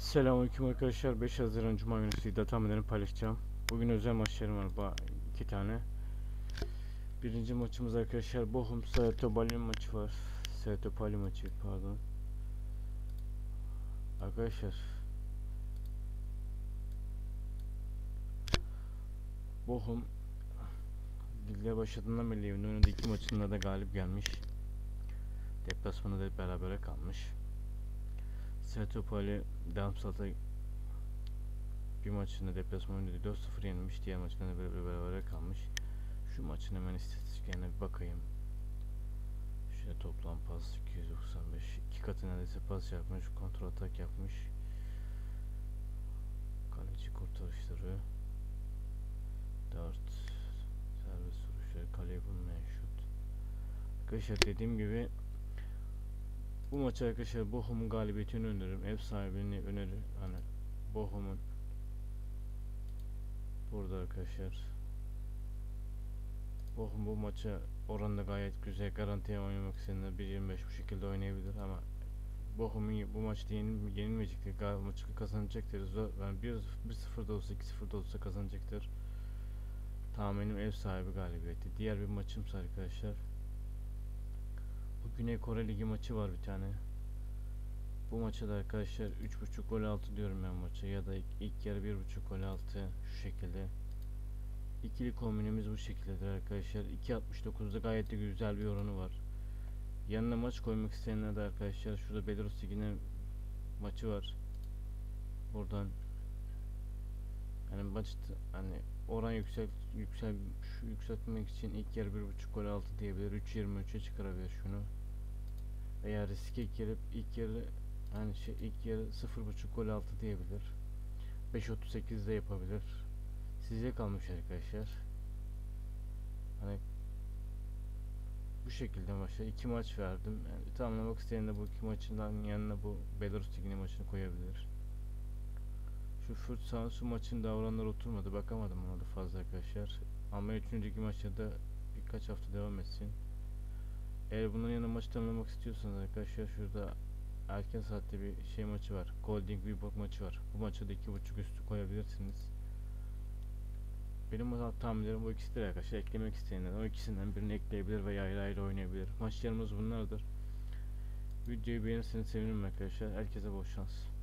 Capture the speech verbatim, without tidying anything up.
Selamünaleyküm arkadaşlar. beş Haziran Cuma günü size tahminlerimi paylaşacağım. Bugün özel maçlarım var. Ba iki tane. Birinci maçımız arkadaşlar Bochum Sao Paulo maçı var. Sao Paulo maçı pardon. Arkadaşlar Bochum lige başladığından beri evinde oynadığı iki maçında da galip gelmiş. Deplasmanı da berabere kalmış. Sao Paulo Darmstadt'a bir maçında deplasman oynadı, dört sıfır yenilmiş. Diğer maçında da böyle berabere kalmış. Şu maçın hemen istatistiklerine bir bakayım. Şöyle toplam pas iki yüz doksan beş, iki katı neredeyse pas yapmış, kontrol atak yapmış. Kaleci kurtarışları dört, serbest vuruşları, kaleye bulmayan şut. Arkadaşlar dediğim gibi bu maçı arkadaşlar Bochum'un galibiyetini öneririm. Ev sahibini öneririm. Hani Bochum'un burada arkadaşlar Bochum bu maça oranda gayet güzel, garantiye oynamak isteyenler bir yirmi beş bu şekilde oynayabilir ama Bochum'un bu maçta yenil, yenilmeyecektir. Gal maçı kazanacaktır. Yani bir sıfır da olsa iki sıfır da olsa kazanacaktır. Tahminim ev sahibi galibiyeti. Diğer bir maçımsa arkadaşlar bu Güney Kore Ligi maçı var bir tane. Bu maçta da arkadaşlar üç buçuk gol altı diyorum ben maça, ya da ilk, ilk yarı bir buçuk gol altı şu şekilde. İkili kombinimiz bu şekildedir arkadaşlar. iki altmış dokuzda gayet de güzel bir oranı var. Yanına maç koymak isteyenler de arkadaşlar şurada Belarus Ligi'nin maçı var. Buradan yani maçta hani oran yüksel yüksel şu yükseltmek için ilk yarı bir buçuk gol altı diyebilir. üç yirmi üçe çıkarabilir şunu. Veya riske girip ilk yarı hani şey ilk yarı sıfır buçuk gol altı diyebilir. beş otuz sekizde yapabilir. Size kalmış arkadaşlar. Hani bu şekilde maçta iki maç verdim. Yani tamamlamak isteyen de bu iki maçından yanına bu Belarus Ligi'nin maçını koyabilir. Şu Fürth Sansu maçın davranları oturmadı. Bakamadım ona da fazla arkadaşlar. Ama üçüncü ligi maçta da birkaç hafta devam etsin. Eğer bunun yanına maçı tamamlamak istiyorsanız arkadaşlar şurada erken saatte bir şey maçı var. Golding Viborg maçı var. Bu maçı da iki buçuk üstü koyabilirsiniz. Benim tahminlerim bu ikisidir arkadaşlar. Eklemek isteyenler o ikisinden birini ekleyebilir veya ayrı ayrı oynayabilir. Maçlarımız bunlardır. Videoyu beğenirseniz sevinirim arkadaşlar. Herkese bol şans.